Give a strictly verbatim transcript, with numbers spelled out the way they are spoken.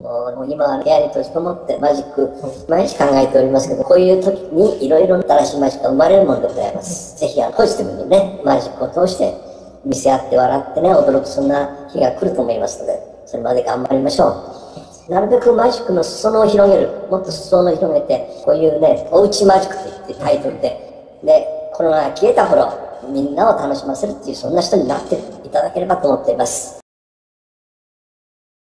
もう今、部屋に閉じこもってマジック、毎日考えておりますけど、こういう時にいろいろ新しいマジックが生まれるものでございます。ぜひポジティブにね、マジックを通して見せ合って笑ってね、驚くそんな日が来ると思いますので、それまで頑張りましょう。なるべくマジックの裾野を広げる、もっと裾野を広げて、こういうね、おうちマジックといってタイトルで、で、コロナが消えた頃、みんなを楽しませるっていう、そんな人になっていただければと思っています。